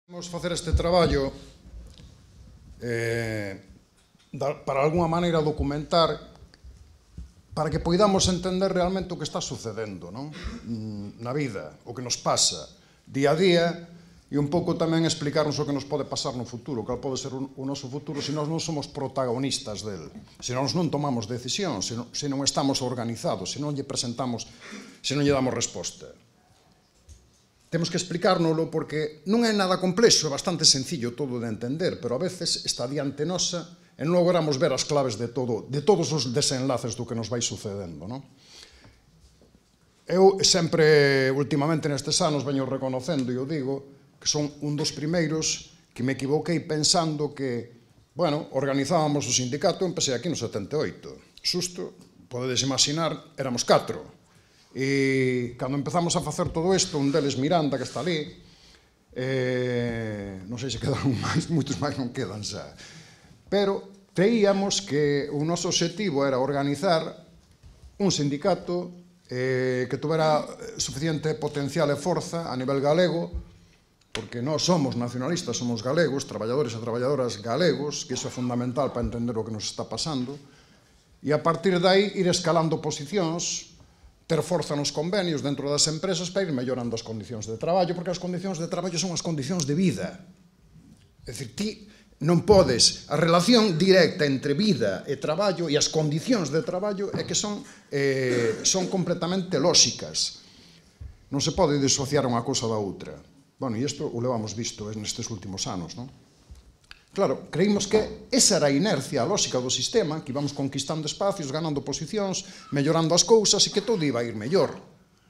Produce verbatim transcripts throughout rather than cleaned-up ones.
Vamos facer este traballo eh, da, para alguna maneira documentar para que poidamos entender realmente o que está sucedendo, non? Na vida, o que nos pasa día a día e un pouco tamén explicarnos o que nos pode pasar no futuro, cal pode ser o, o noso futuro se nós non somos protagonistas del, se nós non tomamos decisión, se non, se non estamos organizados, se non lle presentamos, se non lle damos resposta. Temos que explicárnoslo porque non é nada complexo, é bastante sencillo todo de entender, pero a veces está diante nosa e non logramos ver as claves de todo, de todos os desenlaces do que nos vai sucedendo, non? Eu sempre, últimamente nestes anos, veño reconocendo, e eu digo, que son un dos primeiros que me equivoquei pensando que, bueno, organizábamos o sindicato, empecé aquí no setenta e oito. Susto, podedes imaginar, éramos catro. E cando empezamos a facer todo isto, un deles Miranda, que está ali, eh, non sei se quedan máis, moitos máis non quedan xa, pero creíamos que o noso objetivo era organizar un sindicato eh, que tuvera suficiente potencial e forza a nivel galego, porque nós somos nacionalistas, somos galegos, traballadores e traballadoras galegos, que iso é fundamental para entender o que nos está pasando, e a partir de aí ir escalando posicións, ter forza nos convenios dentro das empresas para ir mellorando as condicións de traballo, porque as condicións de traballo son as condicións de vida. É dicir, ti non podes, a relación directa entre vida e traballo e as condicións de traballo é que son, eh, son completamente lóxicas. Non se pode disociar unha cousa da outra. Bueno, e isto o levamos visto nestes últimos anos, non? Claro, creímos que esa era a inercia, a lógica do sistema, que íbamos conquistando espacios, ganando posicións, mellorando as cousas e que todo iba a ir mellor.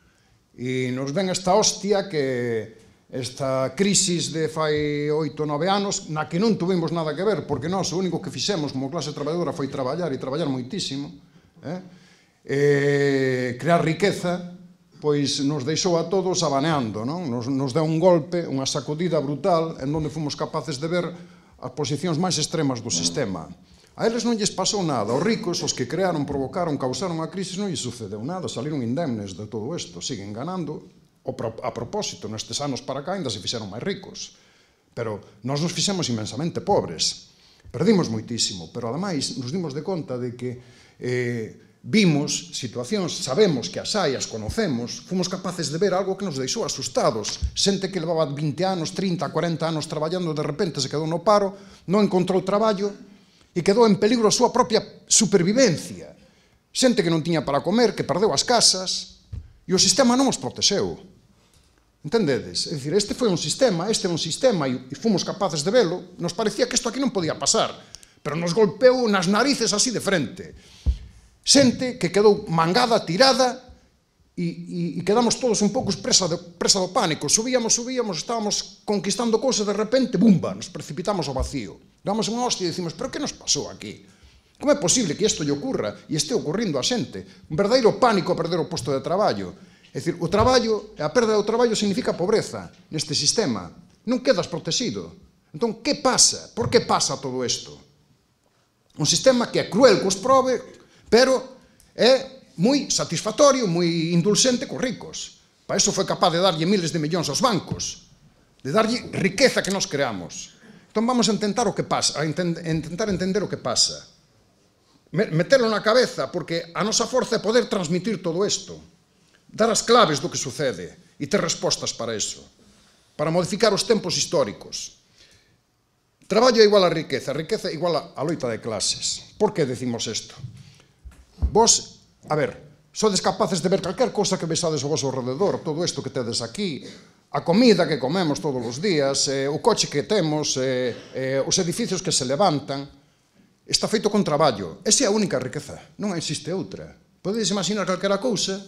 E nos ven esta hostia que esta crisis de fai oito, nove anos, na que non tuvimos nada que ver, porque nós o único que fixemos como clase traballadora foi traballar e traballar moitísimo, eh? E crear riqueza, pois nos deixou a todos abaneando, non? Nos, nos deu un golpe, unha sacudida brutal, en onde fomos capaces de ver as posicións máis extremas do sistema. A eles non lles pasou nada. Os ricos, os que crearon, provocaron, causaron a crisis, non lles sucedeu nada. Saliron indemnes de todo isto. Siguen ganando. A propósito, nestes anos para cá, ainda se fixeron máis ricos. Pero nós nos fixemos imensamente pobres. Perdimos moitísimo. Pero, ademais, nos dimos de conta de que eh, vimos situacións, sabemos que as hai, as conocemos, fomos capaces de ver algo que nos deixou asustados. Xente que levaba vinte anos, trinta, cuarenta anos traballando, de repente se quedou no paro, non encontrou traballo e quedou en peligro a súa propia supervivencia. Xente que non tiña para comer, que perdeu as casas, e o sistema non os protexeu. Entendedes? É dicir, este foi un sistema, este é un sistema, e fomos capaces de velo, nos parecía que isto aquí non podía pasar, pero nos golpeou nas narices así de frente. Xente que quedou mangada, tirada, e, e, e quedamos todos un pouco presa, de, presa do pánico. Subíamos, subíamos, estábamos conquistando cousas, de repente, bumba, nos precipitamos ao vacío. Damos unha hostia e dicimos, pero que nos pasou aquí? Como é posible que isto lle ocurra e este ocurrindo a xente? Un verdadeiro pánico a perder o posto de traballo. É dicir, o traballo, a perda do traballo significa pobreza neste sistema. Non quedas protegido. Entón, que pasa? Por que pasa todo isto? Un sistema que é cruel cos probe, pero é moi satisfactorio, moi indulcente cos ricos. Para iso foi capaz de darlle miles de millóns aos bancos, de darlle riqueza que nos creamos. Entón vamos a intentar o que pasa, a intentar entender o que pasa. Metelo na cabeza, porque a nosa forza é poder transmitir todo isto, dar as claves do que sucede e ter respostas para iso, para modificar os tempos históricos. Traballo é igual a riqueza, riqueza é igual a loita de clases. Por que decimos isto? Vos, a ver, sodes capaces de ver calquer cousa que vexades ao vosso alrededor, todo isto que tedes aquí, a comida que comemos todos os días, eh, o coche que temos, eh, eh, os edificios que se levantan, está feito con traballo. Esa é a única riqueza, non existe outra. Podedes imaginar calquera cousa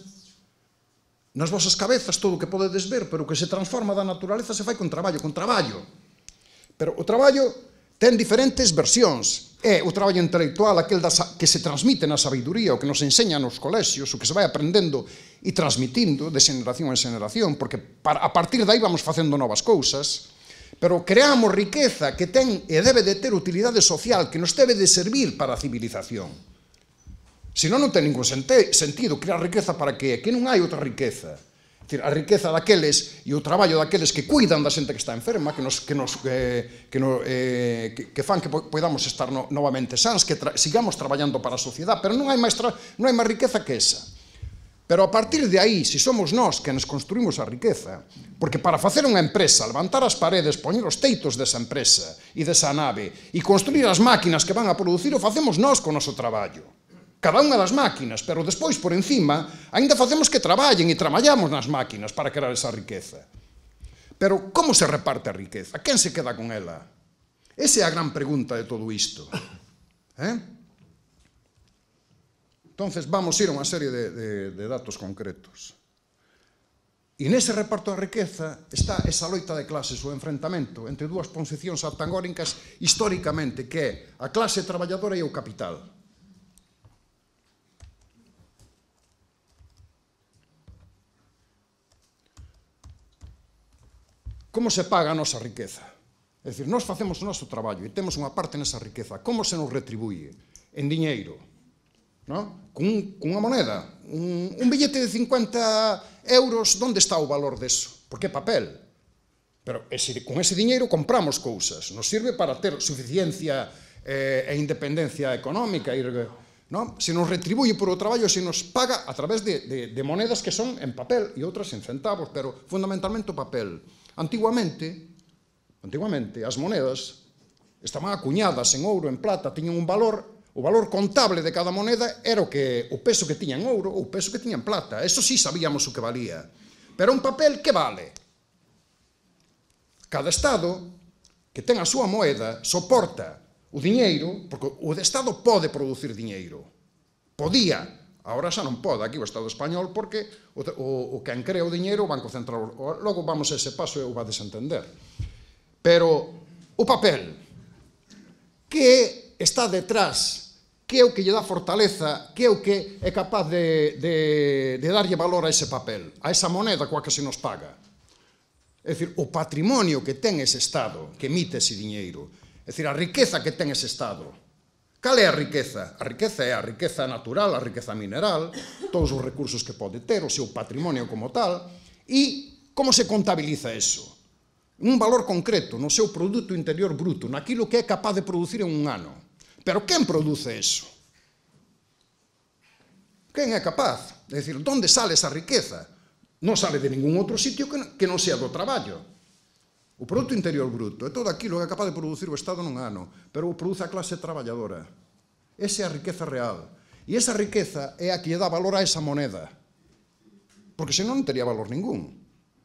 nas vosas cabezas, todo o que podedes ver, pero o que se transforma da naturaleza se fai con traballo, con traballo. Pero o traballo ten diferentes versións. É o traballo intelectual, aquel que se transmite na sabiduría, o que nos enseña nos colexios, o que se vai aprendendo e transmitindo de xeneración en xeneración, porque a partir de aí vamos facendo novas cousas, pero creamos riqueza que ten e debe de ter utilidade social, que nos debe de servir para a civilización. Se non, non ten ningún sentido crear riqueza para que? Que non hai outra riqueza. A riqueza daqueles e o traballo daqueles que cuidan da xente que está enferma, que nos, que nos, eh, que, no, eh, que, que fan que podamos estar no, novamente sans, que tra sigamos traballando para a sociedade, pero non hai máis, non hai máis riqueza que esa. Pero a partir de aí, se somos nós que nos construímos a riqueza, porque para facer unha empresa, levantar as paredes, poñer os teitos desa empresa e desa nave, e construir as máquinas que van a producir, o facemos nós con o noso traballo. Cada unha das máquinas, pero despois, por encima, aínda facemos que traballen e traballamos nas máquinas para crear esa riqueza. Pero como se reparte a riqueza? Quen se queda con ela? Esa é a gran pregunta de todo isto. Eh? Entonces, vamos ir a unha serie de, de, de datos concretos. E nese reparto da riqueza está esa loita de clases, o enfrentamento entre dúas posicións antagónicas históricamente, que é a clase traballadora e o capital. Como se paga a nosa riqueza? É dicir, nós facemos o noso traballo e temos unha parte nesa riqueza. Como se nos retribúe? En diñeiro. No? Con, con unha moneda. Un, un billete de cincuenta euros, onde está o valor deso? Porque é papel. Pero ese, con ese diñeiro compramos cousas. Nos sirve para ter suficiencia eh, e independencia económica. Ir, no? Se nos retribúe por o traballo, se nos paga a través de, de, de monedas que son en papel e outras en centavos, pero fundamentalmente o papel. Antiguamente, antiguamente, as moedas estaban acuñadas en ouro, en plata, tiñan un valor, o valor contable de cada moneda era o, que, o peso que tiña en ouro ou o peso que tiña en plata. Eso sí sabíamos o que valía. Pero un papel, que vale? Cada Estado que ten a súa moeda soporta o diñeiro, porque o Estado pode producir diñeiro. Podía. Agora xa non pode aquí o Estado español porque o, o, o quen crea o diñeiro o Banco Central. Logo vamos a ese paso e o vades a entender. Pero o papel, que está detrás, que é o que lle dá fortaleza, que é o que é capaz de, de, de darlle valor a ese papel, a esa moneda coa que se nos paga. É dicir, o patrimonio que ten ese Estado, que emite ese diñeiro, é dicir, a riqueza que ten ese Estado. Cal é a riqueza? A riqueza é a riqueza natural, a riqueza mineral, todos os recursos que pode ter, o seu patrimonio como tal, e como se contabiliza eso? Un valor concreto no seu produto interior bruto, naquilo que é capaz de producir en un ano. Pero quen produce eso? Quen é capaz? É dicir, onde sale esa riqueza? Non sale de ningún outro sitio que non sea do traballo. O produto interior bruto é todo aquilo que é capaz de producir o Estado nun ano, pero o produce a clase traballadora. Esa é a riqueza real. E esa riqueza é a que lle dá valor a esa moneda. Porque senón non tería valor ningún.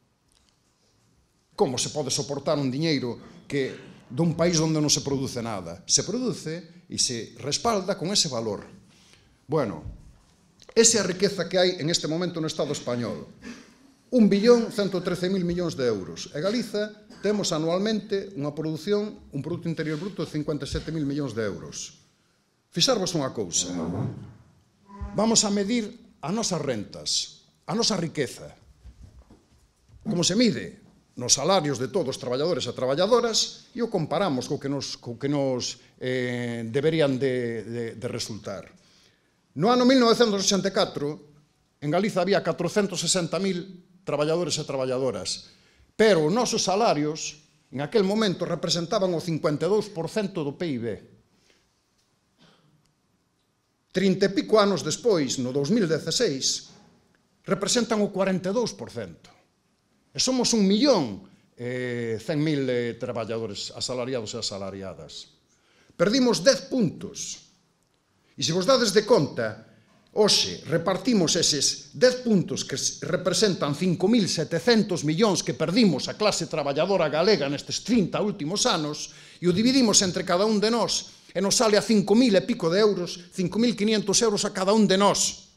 Como se pode soportar un diñeiro que dun país onde non se produce nada? Se produce e se respalda con ese valor. Bueno, esa é a riqueza que hai en este momento no Estado español. un billón ciento trece mil millóns de euros. E Galiza temos anualmente unha produción, un produto interior bruto de cincuenta e sete mil millóns de euros. Fixarvos unha cousa. Vamos a medir as nosas rentas, a nosa riqueza. Como se mide? Nos salarios de todos os traballadores e traballadoras e o comparamos co que nos, co que nos eh, deberían de, de, de resultar. No ano mil novecentos ochenta e catro, en Galiza había catrocentos sesenta mil traballadores e traballadoras, pero os nosos salarios, en aquel momento, representaban o cincuenta e dous por cento do P I B. Trinta e pico anos despois, no dos mil dieciséis, representan o cuarenta e dous por cento. E somos un millón e cen mil eh, traballadores asalariados e asalariadas. Perdimos dez puntos. E se vos dades de conta, hoxe repartimos eses dez puntos que representan cinco mil setecentos millóns que perdimos a clase traballadora galega nestes trinta últimos anos e o dividimos entre cada un de nós e nos sale a cinco mil e pico de euros, cinco mil quinientos euros a cada un de nós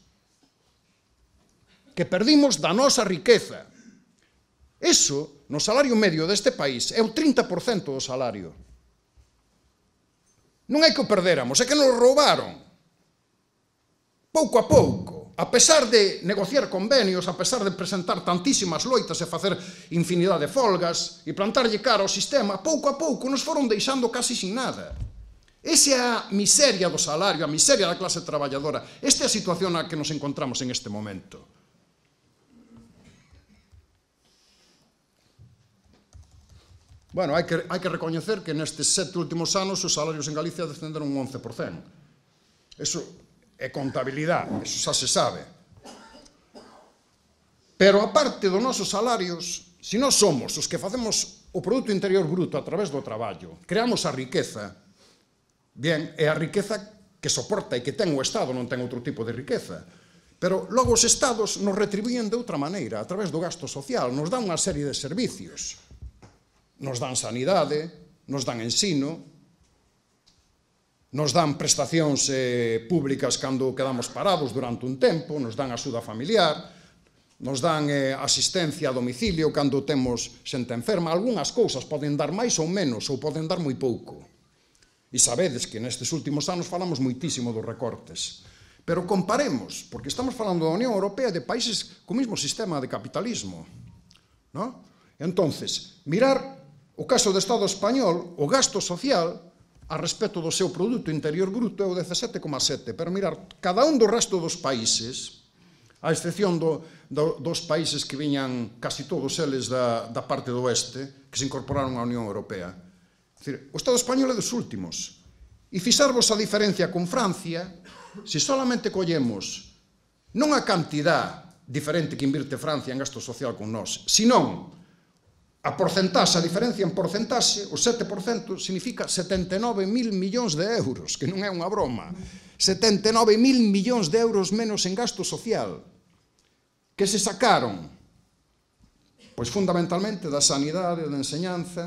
que perdimos da nosa riqueza. Eso, no salario medio deste país, é o trinta por cento do salario. Non é que o perderamos, é que nos roubaron. Pouco a pouco, a pesar de negociar convenios, a pesar de presentar tantísimas loitas e facer infinidade de folgas e plantarlle cara ao sistema, pouco a pouco nos foron deixando casi sin nada. Esa é a miseria do salario, a miseria da clase traballadora. Esta é a situación na que nos encontramos en este momento. Bueno, hai que, hai que recoñecer que nestes sete últimos anos os salarios en Galicia descenderon un once por cento. Eso é contabilidade, eso xa se sabe. Pero aparte dos nosos salarios, se nós somos os que facemos o Produto Interior Bruto a través do traballo, creamos a riqueza, bien, é a riqueza que soporta e que ten o Estado, non ten outro tipo de riqueza. Pero logo os Estados nos retribuyen de outra maneira, a través do gasto social, nos dan unha serie de servicios. Nos dan sanidade, nos dan ensino, nos dan prestacións eh, públicas cando quedamos parados durante un tempo, nos dan axuda familiar, nos dan eh, asistencia a domicilio cando temos xente enferma. Algúnas cousas poden dar máis ou menos, ou poden dar moi pouco. E sabedes que nestes últimos anos falamos moitísimo dos recortes. Pero comparemos, porque estamos falando da Unión Europea de países co mesmo sistema de capitalismo. ¿No? Entonces, mirar o caso do Estado español, o gasto social, a respecto do seu Produto Interior Bruto, é o dezasete coma sete. Pero mirar cada un do resto dos países, a excepción do, do, dos países que viñan casi todos eles da, da parte do oeste, que se incorporaron á Unión Europea. O Estado español é dos últimos. E fixarvos a diferencia con Francia, se solamente collemos non a cantidad diferente que invirte Francia en gasto social con nós, senón a porcentaxe, a diferencia en porcentaxe, o sete por cento significa setenta e nove mil millóns de euros, que non é unha broma. setenta e nove mil millóns de euros menos en gasto social. Que se sacaron? Pois fundamentalmente da sanidade, da enseñanza,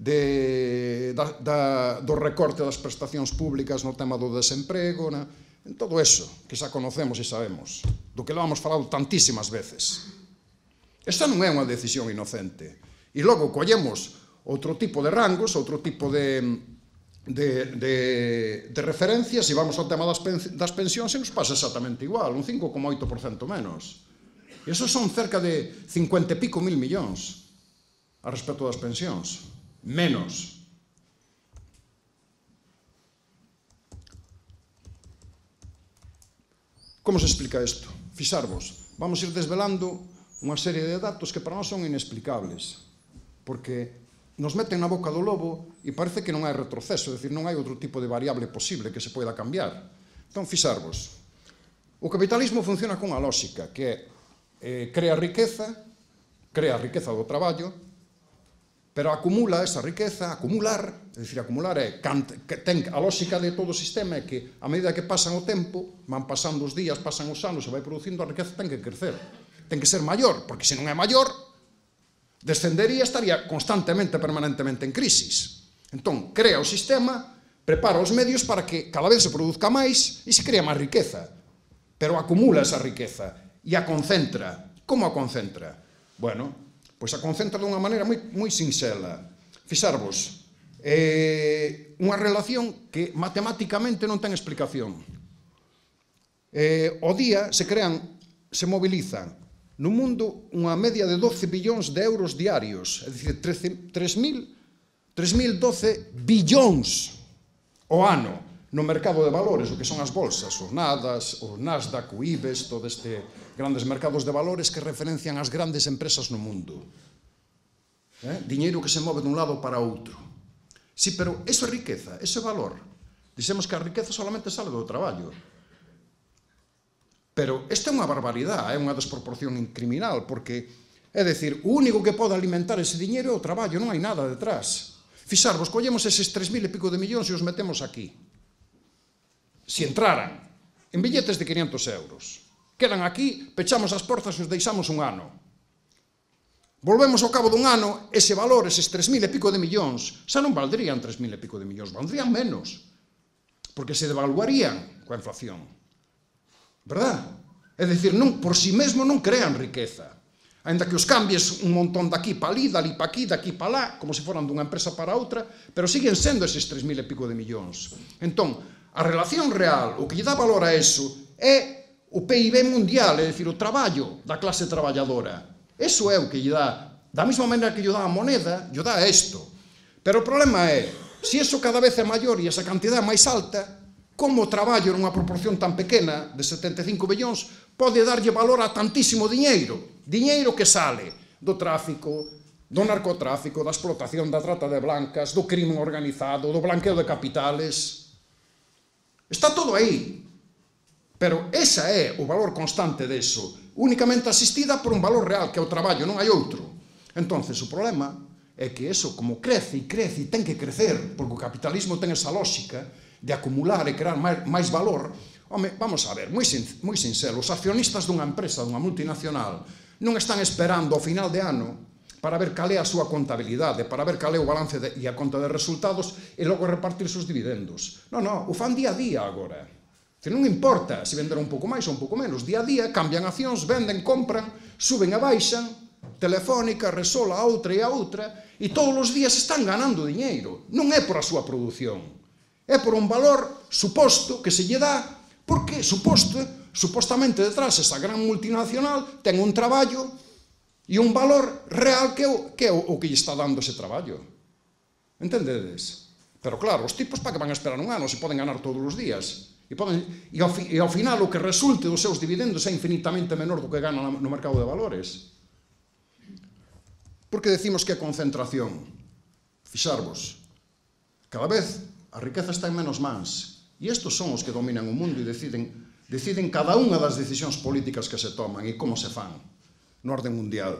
de, da, da, do recorte das prestacións públicas no tema do desemprego, na, en todo eso que xa conocemos e sabemos, do que lo hemos falado tantísimas veces. Esta non é unha decisión inocente. E logo collemos outro tipo de rangos, outro tipo de, de, de, de referencias, e vamos ao tema das, pen, das pensións e nos pasa exactamente igual, un cinco coma oito por cento menos. E esos son cerca de cincuenta e pico mil millóns a respecto das pensións. Menos. Como se explica isto? Fixarvos, vamos ir desvelando unha serie de datos que para nós son inexplicables, porque nos meten na boca do lobo e parece que non hai retroceso, é dicir, non hai outro tipo de variable posible que se poida cambiar. Entón, fixarvos, o capitalismo funciona con unha lógica que é eh, crea riqueza, crea a riqueza do traballo, pero acumula esa riqueza, acumular, é dicir, acumular é, que ten a lógica de todo o sistema é que a medida que pasan o tempo, van pasando os días, pasan os anos, se vai producindo, a riqueza ten que crecer, ten que ser maior, porque se non é maior, descendería, estaría constantemente, permanentemente en crisis. Entón, crea o sistema, prepara os medios para que cada vez se produzca máis e se crea máis riqueza, pero acumula esa riqueza e a concentra. Como a concentra? Bueno, pois a concentra dunha maneira moi, moi sinxela. Fixarvos, eh, unha relación que matematicamente non ten explicación. Eh, o día se crean, se mobilizan no mundo unha media de doce billóns de euros diarios, é dicir, tres mil doce billóns ao ano no mercado de valores, o que son as bolsas, os Nadas, os Nasdaq, o IBEX, todo este grandes mercados de valores que referencian as grandes empresas no mundo. Eh? Diñeiro que se move dun lado para outro. Sí, pero eso é riqueza, eso é valor. Dixemos que a riqueza solamente sale do traballo. Pero esta é unha barbaridade, é unha desproporción criminal, porque, é dicir, o único que pode alimentar ese diñeiro é o traballo, non hai nada detrás. Fixarvos, collemos eses tres mil e pico de millóns e os metemos aquí. Se entraran en billetes de quinientos euros, quedan aquí, pechamos as portas e os deixamos un ano. Volvemos ao cabo dun ano, ese valor, eses tres mil e pico de millóns, xa non valdrían tres mil e pico de millóns, valdrían menos, porque se devaluarían coa inflación. Verdad? É dicir, non, por si mesmo non crean riqueza. Ainda que os cambies un montón daqui pa ali, dali pa aquí, daqui pa lá, como se foran dunha empresa para outra, pero siguen sendo eses tres mil e pico de millóns. Entón, a relación real, o que lle dá valor a eso, é o P I B mundial, é dicir, o traballo da clase traballadora. Eso é o que lle dá, da mesma maneira que lle dá a moneda, lle dá isto. Pero o problema é, se eso cada vez é maior e esa cantidad é máis alta, como o traballo nunha proporción tan pequena, de setenta e cinco billóns, pode darlle valor a tantísimo diñeiro. Diñeiro que sale do tráfico, do narcotráfico, da explotación, da trata de blancas, do crimen organizado, do blanqueo de capitales. Está todo aí. Pero esa é o valor constante deso, únicamente asistida por un valor real, que é o traballo, non hai outro. Entonces, o problema é que eso, como crece e crece e ten que crecer, porque o capitalismo ten esa lógica de acumular e crear máis, máis valor, home, vamos a ver, moi, sin, moi sincero, os accionistas dunha empresa, dunha multinacional, non están esperando ao final de ano para ver cal é a súa contabilidade, para ver cal é o balance de, e a conta de resultados e logo repartir os dividendos. Non, non, o fan día a día agora. Que non importa se vender un pouco máis ou un pouco menos. Día a día cambian accións, venden, compran, suben e baixan, Telefónica, Repsol, a outra e a outra, e todos os días están ganando diñeiro. Non é por a súa produción. É por un valor suposto que se lle dá, porque suposto, supostamente detrás esa gran multinacional ten un traballo e un valor real que é o que, é o que lle está dando ese traballo. Entendedes? Pero claro, os tipos para que van a esperar un ano se poden ganar todos os días. E, poden, e, ao, e ao final o que resulte dos seus dividendos é infinitamente menor do que ganan no mercado de valores. Por que decimos que é concentración? Fixarvos, cada vez a riqueza está en menos mans, e estes son os que dominan o mundo e deciden, deciden cada unha das decisións políticas que se toman e como se fan no orden mundial.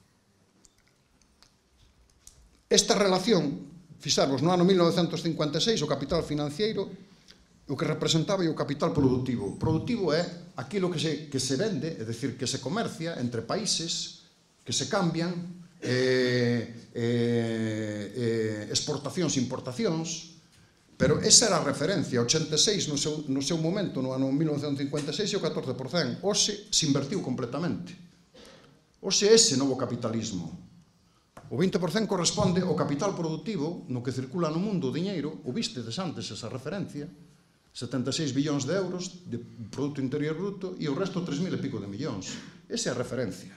Esta relación, fixarvos, no ano mil novecentos cincuenta e seis, o capital financiero o que representaba o capital productivo. Productivo é aquilo que se, que se vende, é dicir, que se comercia entre países, que se cambian, eh, eh, eh, exportacións e importacións, pero esa era a referencia. ochenta e seis no seu, no seu momento, no ano mil novecentos cincuenta e seis, e o catorce por cento. Hoxe se invertiu completamente. Hoxe é ese novo capitalismo. O vinte por cento corresponde ao capital productivo no que circula no mundo o diñeiro, o vistedes antes esa referencia, setenta e seis billóns de euros de Produto Interior Bruto e o resto tres mil e pico de millóns. Esa é a referencia.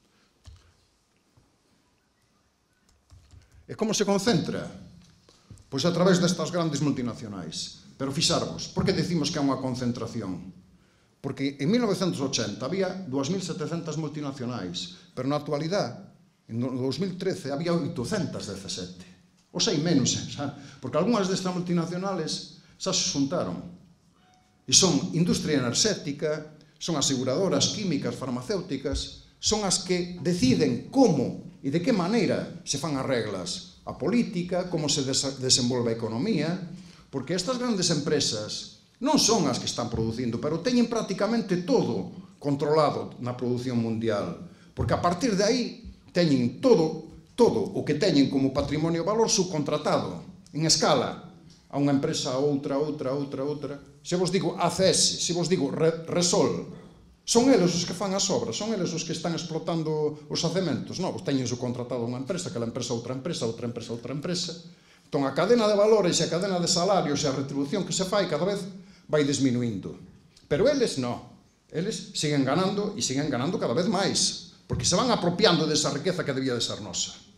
E como se concentra? Pois a través destas grandes multinacionais. Pero fixarvos, por que decimos que é unha concentración? Porque en mil novecentos ochenta había dúas mil setecentas multinacionais, pero na actualidade, en dos mil trece, había oitocentas dezasete. Ou sei menos, xa? Porque algunhas destas multinacionales xa se xuntaron. E son industria enerxética, son aseguradoras químicas, farmacéuticas, son as que deciden como e de que maneira se fan as reglas, a política, como se desenvolve a economía, porque estas grandes empresas non son as que están producindo, pero teñen prácticamente todo controlado na produción mundial, porque a partir de aí teñen todo, todo o que teñen como patrimonio de valor subcontratado, en escala, a unha empresa, a outra, a outra, a outra, a outra. Se vos digo A C S, se vos digo Repsol, son eles os que fan as obras, son eles os que están explotando os xacementos. Non, vos teñen subcontratado unha empresa, aquela empresa, outra empresa, outra empresa, outra empresa. Entón, a cadena de valores e a cadena de salarios e a retribución que se fai cada vez vai disminuindo. Pero eles non. Eles siguen ganando e siguen ganando cada vez máis, porque se van apropiando desa riqueza que debía de ser nosa.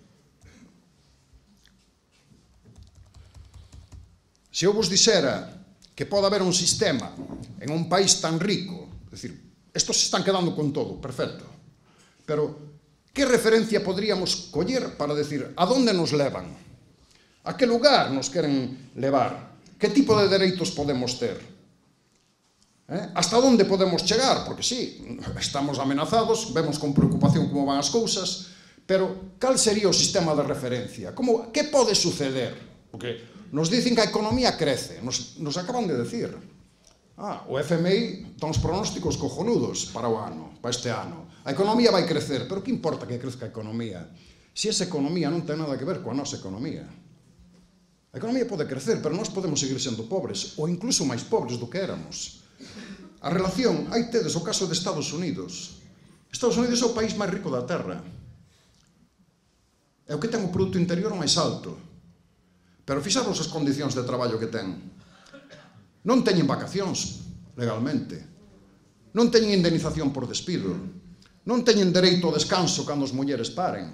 Se eu vos dixera que pode haber un sistema en un país tan rico, é dicir, estos se están quedando con todo, perfecto, pero que referencia podríamos coller para decir a donde nos levan? A que lugar nos queren levar? Que tipo de dereitos podemos ter? Eh? Hasta onde podemos chegar? Porque sí, estamos amenazados, vemos con preocupación como van as cousas, pero cal sería o sistema de referencia? Como, que pode suceder? Porque nos dicen que a economía crece, nos, nos acaban de decir. Ah, o F M I dá uns pronósticos cojonudos para o ano, para este ano. A economía vai crecer, pero que importa que crezca a economía? Se esa economía non ten nada que ver coa nosa economía. A economía pode crecer, pero nós podemos seguir sendo pobres, ou incluso máis pobres do que éramos. A relación, aí tedes o caso de Estados Unidos. Estados Unidos é o país máis rico da Terra. É o que ten o Produto Interior máis alto. Pero fixaros as condicións de traballo que ten. Non teñen vacacións legalmente. Non teñen indemnización por despido. Non teñen dereito ao descanso cando as mulleres paren.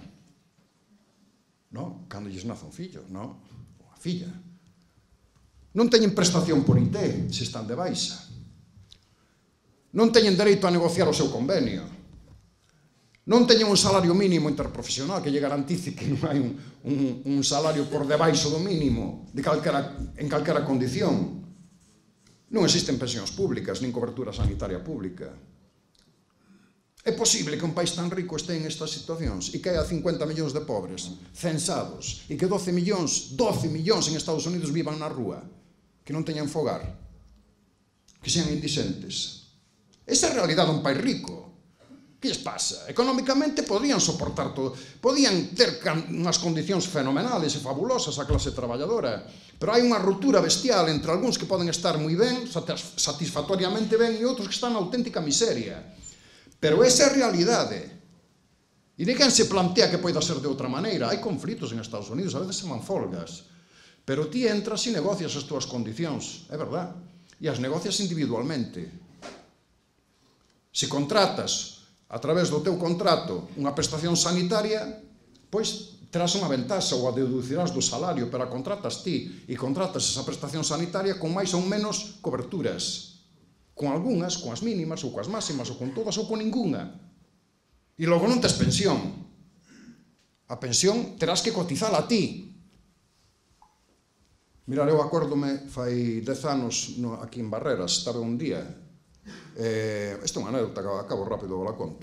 No, cando lles nace un fillo, no, ou a filla. Non teñen prestación por I T se están de baixa. Non teñen dereito a negociar o seu convenio. non teñen un salario mínimo interprofesional que lle garantice que non hai un, un, un salario por debaixo do mínimo de calquera, en calquera condición. Non existen pensións públicas, nin cobertura sanitaria pública. É posible que un país tan rico este en estas situacións e que haya cincuenta millóns de pobres censados e que doce millóns, doce millóns en Estados Unidos vivan na rúa, que non teñan fogar, que sean indixentes. Esa é a realidade dun país rico. Que lles pasa? Económicamente podían soportar todo, podían ter unhas condicións fenomenales e fabulosas a clase traballadora, pero hai unha ruptura bestial entre algúns que poden estar moi ben, satisfactoriamente ben, e outros que están na auténtica miseria. Pero esa é a realidade. E de quen se plantea que poida ser de outra maneira? Hai conflitos en Estados Unidos, a veces se man folgas, pero ti entras e negocias as túas condicións, é verdad, e as negocias individualmente. Se contratas a través do teu contrato unha prestación sanitaria, pois terás unha ventaxa ou a deducirás do salario, pero a contratas ti e contratas esa prestación sanitaria con máis ou menos coberturas, con algunhas, con as mínimas ou coas máximas ou con todas ou con ningunha. E logo non tes pensión. A pensión terás que cotizala a ti. Mirar, eu acórdome, fai dez anos aquí en Barreras, estaba un día. Isto é unha anécdota, acabo rápido, la conto.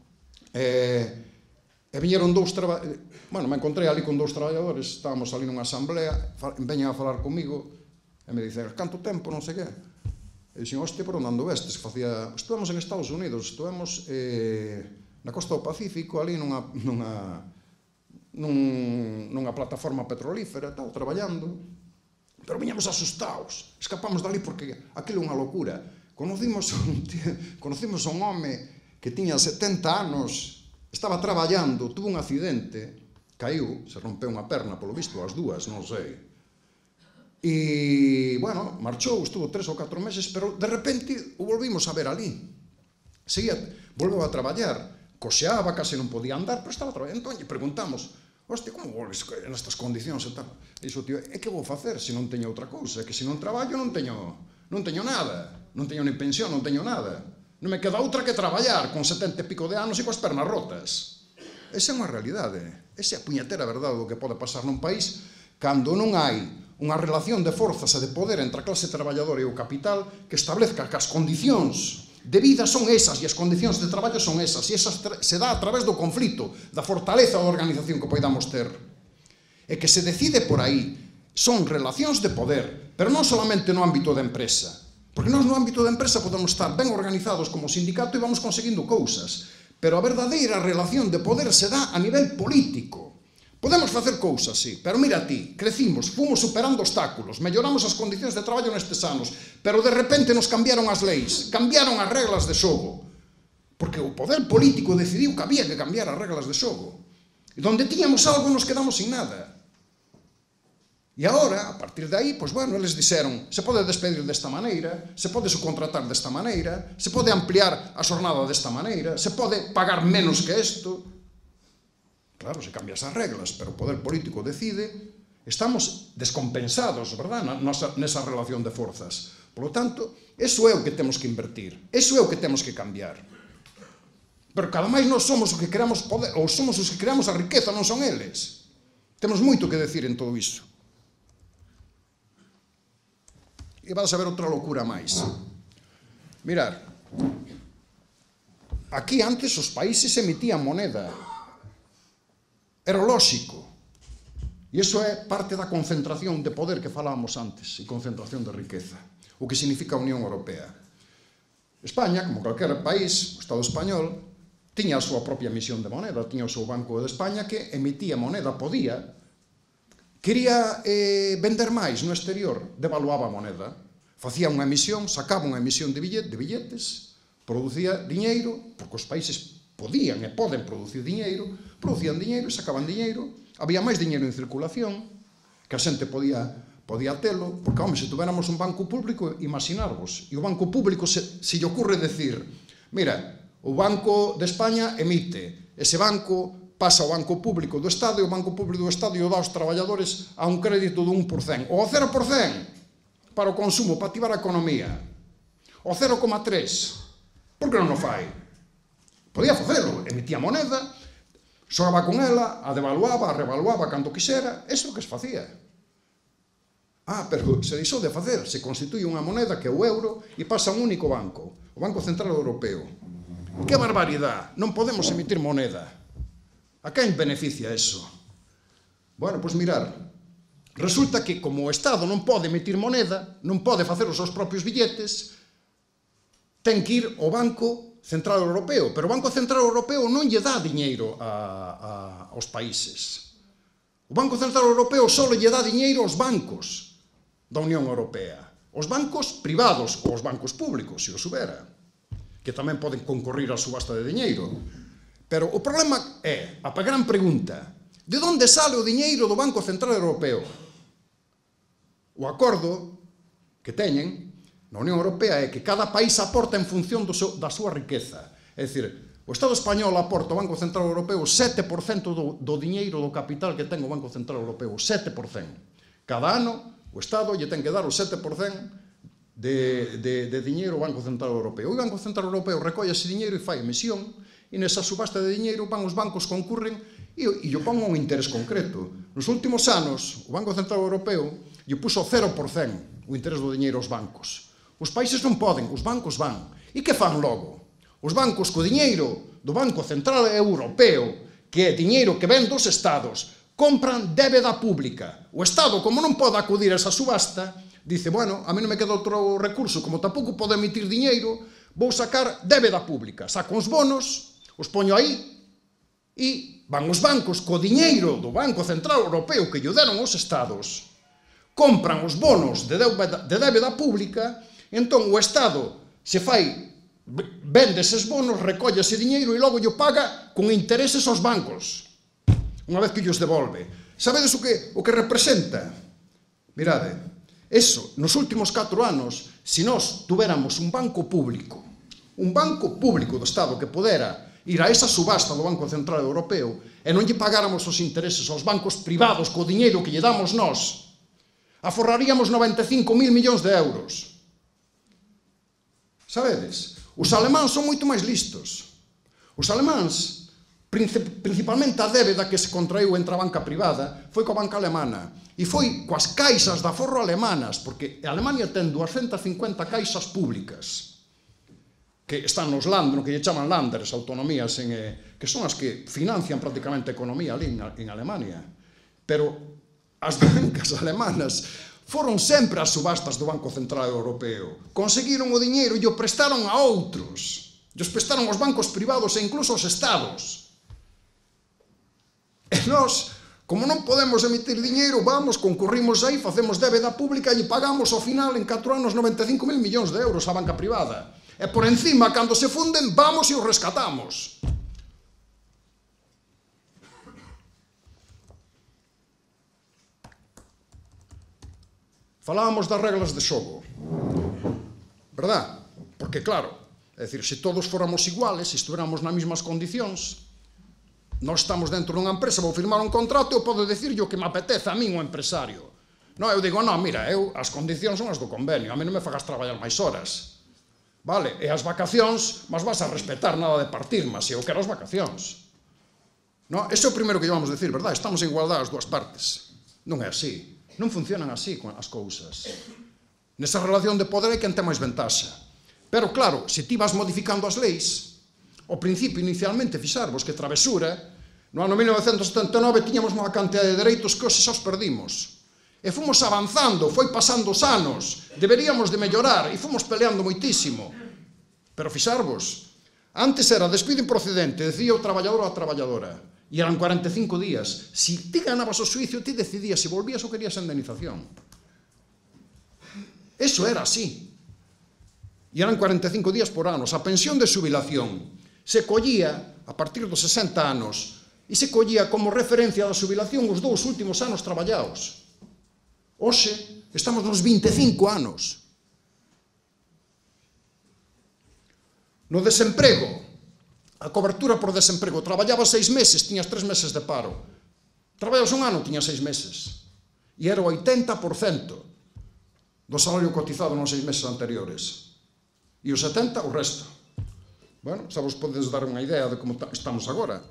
E viñeron dous traballadores, bueno, me encontrei ali con dous traballadores, estábamos ali nunha asamblea, veñan a falar comigo, e me dicen, canto tempo, non sei que. E dixen, hostia, por onde ando estes? Estuvemos en Estados Unidos, estuvemos na costa do Pacífico, ali nunha nunha plataforma petrolífera, tal, traballando, pero viñamos asustados, escapamos dali porque aquilo é unha locura. Conocimos un, conocimos un home que tiña setenta anos, estaba traballando, tuvo un accidente, caiu, se rompeu unha perna, polo visto, as dúas, non sei. E, bueno, marchou, estuvo tres ou catro meses, pero de repente o volvimos a ver ali. Seguía, volveu a traballar, coxeaba, case non podía andar, pero estaba traballando. Entón, lle preguntamos, hostia, como volves nestas condicións e tal? E dixo, tío, é que vou facer se non teño outra cousa? É que se non traballo non teño, non teño nada. Non teño ni pensión, non teño nada. Non me queda outra que traballar con setenta e pico de anos e coas pernas rotas. Esa é unha realidade. Esa é a puñetera verdade do que pode pasar nun país cando non hai unha relación de forzas e de poder entre a clase traballadora e o capital que establezca que as condicións de vida son esas e as condicións de traballo son esas e esas se dá a través do conflito, da fortaleza da organización que poidamos ter. E que se decide por aí son relacións de poder, pero non solamente no ámbito da empresa. Porque nós no ámbito da empresa podemos estar ben organizados como sindicato e vamos conseguindo cousas, pero a verdadeira relación de poder se dá a nivel político. Podemos facer cousas, sí, pero mira ti, crecimos, fomos superando obstáculos, melloramos as condicións de traballo nestes anos, pero de repente nos cambiaron as leis, cambiaron as reglas de xogo, porque o poder político decidiu que había que cambiar as reglas de xogo. E donde tiñamos algo nos quedamos sin nada. E agora, a partir de aí, pois bueno, eles dixeron, se pode despedir desta maneira, se pode subcontratar desta maneira, se pode ampliar a xornada desta maneira, se pode pagar menos que isto. Claro, se cambian as reglas, pero o poder político decide, estamos descompensados, verdad, nesa relación de forzas. Por lo tanto, eso é o que temos que invertir, eso é o que temos que cambiar. Pero cada máis nós somos os que creamos poder, ou somos os que creamos a riqueza, non son eles. Temos moito que decir en todo iso. E vas a ver outra locura máis. Mirar, aquí antes os países emitían moneda. Era lóxico. E iso é parte da concentración de poder que falábamos antes, e concentración de riqueza, o que significa a Unión Europea. España, como calquer país, o Estado español, tiña a súa propia emisión de moneda, tiña o seu Banco de España que emitía moneda, podía. Quería eh, vender máis no exterior, devaluaba a moneda, facía unha emisión, sacaba unha emisión de, billet, de billetes, producía diñeiro, porque os países podían e poden producir diñeiro, producían diñeiro e sacaban diñeiro, había máis diñeiro en circulación, que a xente podía, podía telo, porque, home, se tuviéramos un banco público, imaginarvos, e o banco público se, se lle ocurre decir, mira, o Banco de España emite, ese banco pasa ao Banco Público do Estado e o Banco Público do Estado e o dá aos traballadores a un crédito do un por cento, ou ao cero por cento para o consumo, para activar a economía, ao cero coma tres. Por que non o fai? Podía facelo, emitía moneda, xogaba con ela, a devaluaba, a revaluaba cando quixera, iso é o que se facía. Ah, pero se deixou de facer, se constituye unha moneda que é o euro e pasa a un único banco, o Banco Central Europeo. Que barbaridade, non podemos emitir moneda. A quen beneficia eso? Bueno, pois mirar, resulta que como o Estado non pode emitir moneda, non pode facer os seus propios billetes, ten que ir ao Banco Central Europeo, pero o Banco Central Europeo non lle dá diñeiro a, a, aos países. O Banco Central Europeo só lle dá diñeiro aos bancos da Unión Europea. Os bancos privados ou os bancos públicos, se os houbera, que tamén poden concorrer á subasta de diñeiro. Pero o problema é, a gran pregunta, de onde sale o diñeiro do Banco Central Europeo? O acordo que teñen na Unión Europea é que cada país aporta en función do seu, da súa riqueza. É dicir, o Estado español aporta ao Banco Central Europeo sete por cento do, do diñeiro do capital que ten o Banco Central Europeo, sete por cento. Cada ano o Estado lle ten que dar o sete por cento de, de, de diñeiro ao Banco Central Europeo. O Banco Central Europeo recolle ese diñeiro e fai emisión, e nesa subasta de diñeiro van os bancos concurren e, e lle pon un interés concreto. Nos últimos anos, o Banco Central Europeo lle puso cero por cento o interés do diñeiro aos bancos. Os países non poden, os bancos van. E que fan logo? Os bancos co diñeiro do Banco Central Europeo, que é diñeiro que ven dos estados, compran débeda pública. O Estado, como non pode acudir a esa subasta, dice, bueno, a mí non me queda outro recurso, como tampouco pode emitir diñeiro, vou sacar débeda pública. Saco os bonos, os poño aí, e van os bancos co diñeiro do Banco Central Europeo que lle deron os estados, compran os bonos de débeda, de débeda pública, e entón o Estado se fai, vende eses bonos, recolle ese diñeiro e logo lle paga con intereses aos bancos, unha vez que llos devolve. Sabedes o que, o que representa? Mirade, eso, nos últimos catro anos, se nós tuveramos un banco público, un banco público do Estado que pudera ir a esa subasta do Banco Central Europeo e non lle pagáramos os intereses aos bancos privados co diñeiro que lle damos nós, aforraríamos noventa e cinco mil millóns de euros. Sabedes? Os alemáns son moito máis listos. Os alemáns, principalmente a débeda que se contraiu entre a banca privada, foi coa banca alemana. E foi coas caixas de aforro alemanas, porque a Alemania ten doscientas cincuenta caixas públicas que están nos Länder, que lle chaman Landers, autonomías, en, eh, que son as que financian prácticamente a economía ali en, en Alemania. Pero as bancas alemanas foron sempre as subastas do Banco Central Europeo. Conseguiron o diñeiro e o prestaron a outros. E os prestaron aos bancos privados e incluso aos estados. E nós, como non podemos emitir diñeiro, vamos, concurrimos aí, facemos débeda pública e pagamos ao final en catro anos noventa e cinco mil millóns de euros á banca privada. E por encima, cando se funden, vamos e os rescatamos. Falábamos das reglas de xogo, verdad? Porque, claro, é dicir, se todos fóramos iguales, se estuéramos nas mesmas condicións, nós estamos dentro dunha empresa, vou firmar un contrato e eu podo dicirlle o que me apetece a min o empresario. Non, eu digo, non, mira, eu, as condicións son as do convenio, a mí non me fagas traballar máis horas. Vale, e as vacacións, mas vas a respetar nada de partir, mas eu quero as vacacións. Non, ese é o primeiro que llevamos a decir, verdad? Estamos en igualdade as dúas partes. Non é así. Non funcionan así as cousas. Nesa relación de poder hai quen ten máis ventaxa. Pero claro, se ti vas modificando as leis, ao principio inicialmente fixarvos que travesura, no ano mil novecentos setenta e nove tiñamos unha cantidad de dereitos que hoxe xa os perdimos. E fomos avanzando, foi pasando os anos, deberíamos de mellorar, e fomos peleando moitísimo. Pero fixarvos, antes era despido improcedente, decía o traballador ou a traballadora, e eran cuarenta e cinco días. Si ti ganabas o suicio, ti decidías se volvías ou querías a indemnización. Eso era así. E eran cuarenta e cinco días por anos. A pensión de xubilación se collía a partir dos sesenta anos e se collía como referencia da xubilación os dous últimos anos traballados. Hoxe estamos nos vinte e cinco anos. No desemprego, a cobertura por desemprego, traballabas seis meses, tiñas tres meses de paro. Traballas un ano, tiñas seis meses. E era o oitenta por cento do salario cotizado nos seis meses anteriores. E o setenta por cento o resto. Bueno, xa vos podedes dar unha idea de como estamos agora.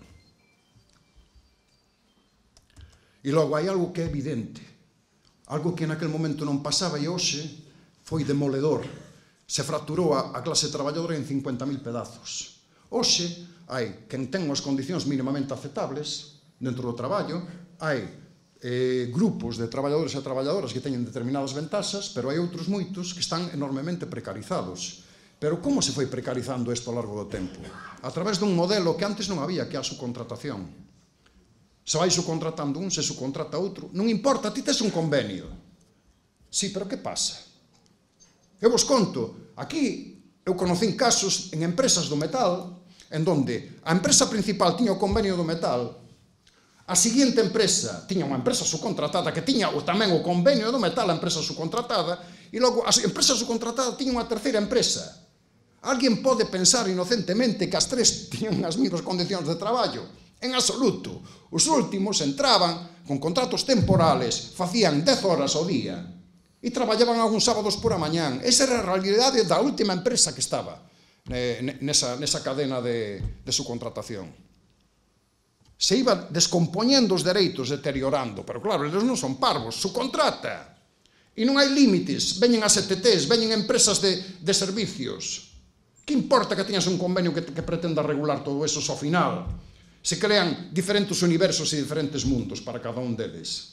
E logo hai algo que é evidente, algo que naquele momento non pasaba e hoxe foi demoledor. Se fracturou a, a clase traballadora en cincuenta mil pedazos. Hoxe hai quen ten unhas condicións mínimamente aceptables dentro do traballo, hai eh, grupos de traballadores e traballadoras que teñen determinadas ventaxas, pero hai outros moitos que están enormemente precarizados. Pero como se foi precarizando isto ao largo do tempo? A través dun modelo que antes non había, que é a subcontratación. Se vai subcontratando un, se subcontrata outro, non importa, ti tes un convenio. Sí, pero que pasa? Eu vos conto, aquí eu conocín casos en empresas do metal, en donde a empresa principal tiña o convenio do metal, a seguinte empresa tiña unha empresa subcontratada que tiña tamén o convenio do metal, a empresa subcontratada, e logo a empresa subcontratada tiña unha terceira empresa. Alguén pode pensar inocentemente que as tres tiñan as mesmas condicións de traballo? En absoluto. Os últimos entraban con contratos temporales, facían dez horas ao día e traballaban algúns sábados por a mañán. Esa era a realidade da última empresa que estaba nesa, nesa cadena de, de subcontratación. Se iba descompoñendo os dereitos, deteriorando, pero claro, eles non son parvos, subcontrata. E non hai límites, veñen as E T Ts, veñen empresas de, de servicios. Que importa que teñas un convenio que, que pretenda regular todo eso, ao final se crean diferentes universos e diferentes mundos para cada un deles.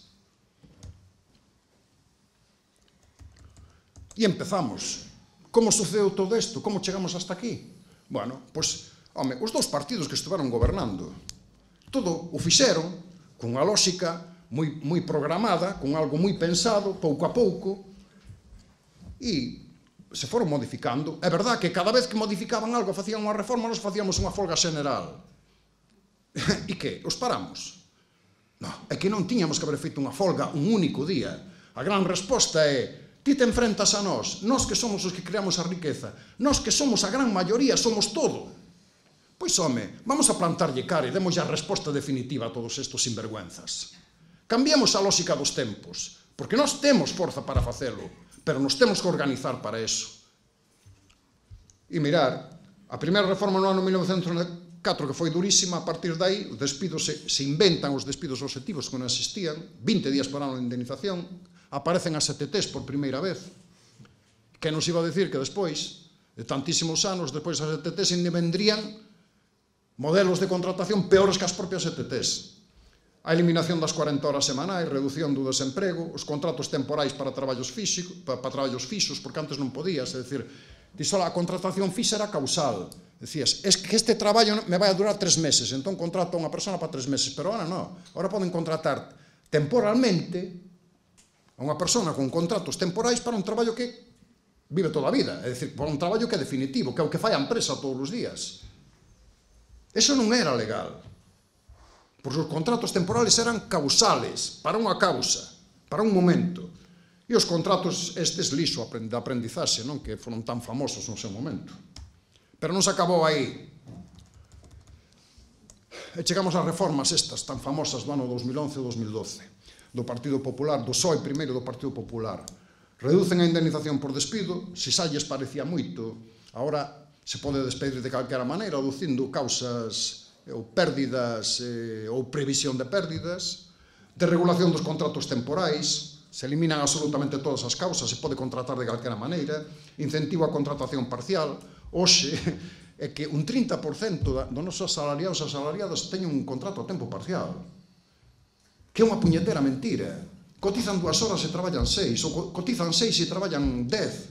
E empezamos. Como sucedeu todo isto? Como chegamos hasta aquí? Bueno, pois, home, os dous partidos que estiveron gobernando, todo o fixeron con unha lógica moi, moi programada, con algo moi pensado, pouco a pouco, e se foron modificando. É verdad que cada vez que modificaban algo, facían unha reforma, nos facíamos unha folga xeneral. E que? Os paramos? Non, é que non tiñamos que haber feito unha folga un único día. A gran resposta é: ti te enfrentas a nós, nós que somos os que creamos a riqueza, nós que somos a gran maioría, somos todo. Pois, home, vamos a plantarlle cara e demos a resposta definitiva a todos estos sinvergüenzas. Cambiemos a lógica dos tempos, porque nós temos forza para facelo, pero nos temos que organizar para eso. E mirar, a primeira reforma no ano mil novecentos e catro, que foi durísima, a partir de aí, os despidos se, se inventan os despidos obxectivos que non existían, vinte días por ano de indemnización, aparecen as E T Ts por primeira vez. Que nos iba a decir que despois, de tantísimos anos, despois as E T Ts vendrían modelos de contratación peores que as propias E T Ts. A eliminación das corenta horas semanais, reducción do desemprego, os contratos temporais para traballos físicos, para, para traballos fixos, porque antes non podías, é dicir, a contratación fixa era causal. Decías, es que este traballo me vai a durar tres meses, entón contrato a unha persona para tres meses, pero ahora non. Ahora poden contratar temporalmente a unha persona con contratos temporais para un traballo que vive toda a vida, é dicir, para un traballo que é definitivo, que é o que fai a empresa todos os días. Eso non era legal. Porque os contratos temporales eran causales, para unha causa, para un momento. E os contratos estes lixo de aprendizaxe, non, que foron tan famosos no seu momento. Pero non se acabou aí. E chegamos ás reformas estas tan famosas do ano dos mil once e dos mil doce, do Partido Popular, do P S O E primeiro do Partido Popular. Reducen a indemnización por despido, se xa lles parecía moito, agora se pode despedir de calquera maneira, aducindo causas ou pérdidas eh, ou previsión de pérdidas, de regulación dos contratos temporais, se eliminan absolutamente todas as causas, se pode contratar de calquera maneira, incentivo a contratación parcial. Hoxe é que un trinta por cento dos nosos asalariados e asalariadas teñen un contrato a tempo parcial, que é unha puñetera mentira. Cotizan dúas horas e traballan seis, ou cotizan seis e traballan dez.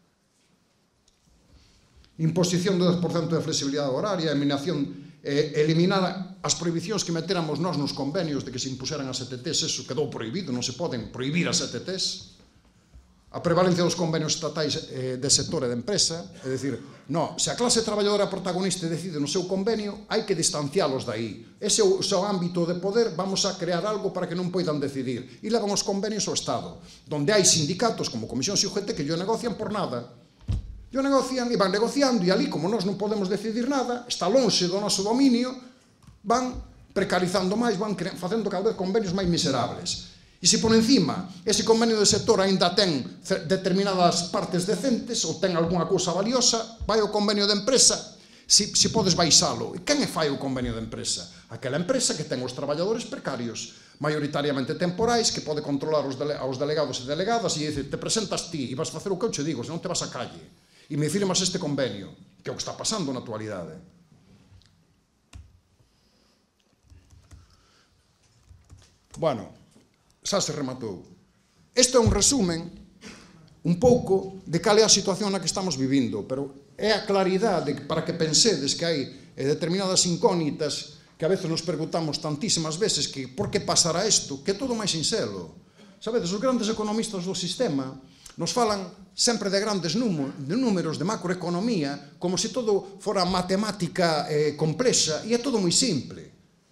Imposición do dez por cento de flexibilidade horaria, eliminación Eh, eliminar as prohibicións que meteramos nós nos convenios de que se impuseran as E T Ts, eso quedou prohibido, non se poden prohibir as E T Ts. A prevalencia dos convenios estatais eh, de sector e de empresa, é dicir, no, se a clase traballadora protagonista decide no seu convenio, hai que distancialos dai. Ese é o seu ámbito de poder, vamos a crear algo para que non poidan decidir. E levan os convenios ao Estado, donde hai sindicatos como Comisión e U G T que yo negocian por nada. E negocian, e van negociando, e ali, como nós non podemos decidir nada, está lonxe do noso dominio, van precarizando máis, van facendo cada vez convenios máis miserables. E se por encima ese convenio de sector ainda ten determinadas partes decentes ou ten algunha cousa valiosa, vai ao convenio de empresa si, si podes baixalo. E quen é fai o convenio de empresa? Aquela empresa que ten os traballadores precarios, maioritariamente temporais, que pode controlar os, dele, aos delegados e delegadas e dice, te presentas ti e vas facer o que eu che digo, senón te vas a calle e me firmas este convenio, que é o que está pasando na actualidade. Bueno, xa se rematou. Este é un resumen un pouco de cal é a situación na que estamos vivindo, pero é a claridade para que pensedes que hai determinadas incógnitas que a veces nos preguntamos tantísimas veces que por que pasará isto, que é todo máis sinxelo. Sabedes, os grandes economistas do sistema nos falan sempre de grandes números, de números, de macroeconomía, como se todo fora matemática eh, complexa, e é todo moi simple.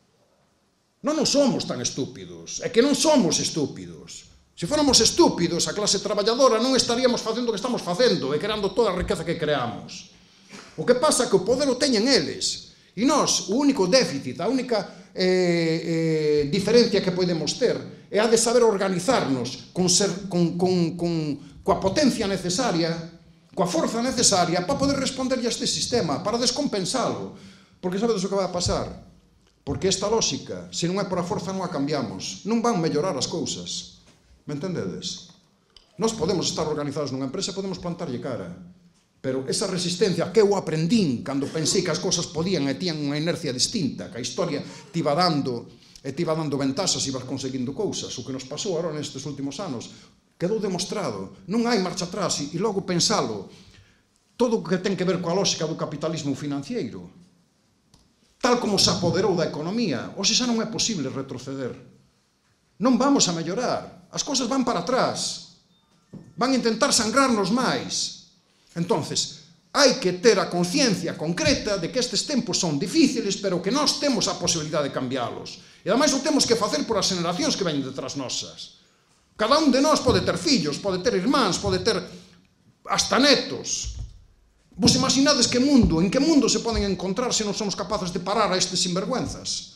Non nos somos tan estúpidos, é que non somos estúpidos. Se fóramos estúpidos, a clase traballadora non estaríamos facendo o que estamos facendo e creando toda a riqueza que creamos. O que pasa é que o poder o teñen eles. E nós, o único déficit, a única eh, eh, diferencia que podemos ter é a de saber organizarnos con, ser, con, con, con, coa potencia necesaria, coa forza necesaria para poder responderlle a este sistema, para descompensalo. Porque sabedes o que vai a pasar? Porque esta lógica, se non é por a forza, non a cambiamos. Non van mellorar as cousas. Me entendedes? Nós podemos estar organizados nunha empresa e podemos plantarlle cara. Pero esa resistencia que eu aprendín cando pensei que as cousas podían e tían unha inercia distinta, que a historia te iba dando e te iba dando ventaxas e ibas conseguindo cousas. O que nos pasou agora nestes últimos anos quedou demostrado. Non hai marcha atrás e logo pensalo. Todo o que ten que ver coa lógica do capitalismo financiero, tal como se apoderou da economía, hoxe xa non é posible retroceder. Non vamos a mellorar. As cousas van para atrás. Van a intentar sangrarnos máis. Entonces, hai que ter a conciencia concreta de que estes tempos son difíciles, pero que nós temos a posibilidade de cambialos. E ademais o temos que facer por as generacións que veñen detrás nosas. Cada un de nós pode ter fillos, pode ter irmáns, pode ter hasta netos. Vos imaginades que mundo, en que mundo se poden encontrar se non somos capaces de parar a estes sinvergüenzas?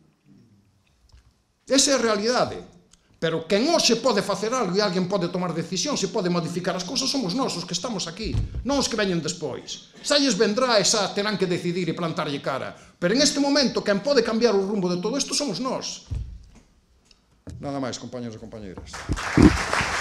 Esa é a realidade. Pero quen hoxe pode facer algo e alguén pode tomar decisión, se pode modificar as cousas, somos nós os que estamos aquí, non os que veñen despois. Xa lles vendrá e xa terán que decidir e plantarlle cara. Pero en este momento, quen pode cambiar o rumbo de todo isto somos nós. Nada máis, compañeros e compañeiras.